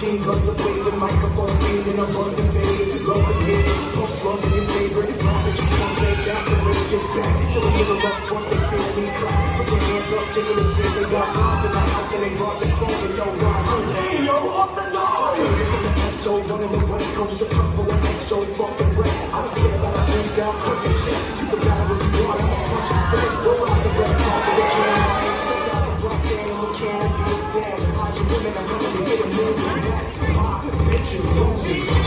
machine guns are blazing, microphone beaming, I'm buzzing fade. Love the kid, post love in your favorite. Now that you can't say that, the rage is back. To the middle of what they feel me crack. Put your hands up, taking a seat. They got odds in the house and they brought the chrome. And yo, I'm saying, yo, off the door. Here from the SO, running the West Coast, the couple of XO, fucking rap. I don't care about a freestyle, cut the check. You can battle if you want, I'ma punch you straight. Roll out the red carpet, the Kansas City. Still got the rock down in the Canada, it's dead. Hide your women, I'm coming to get a million. That's my mission, losing.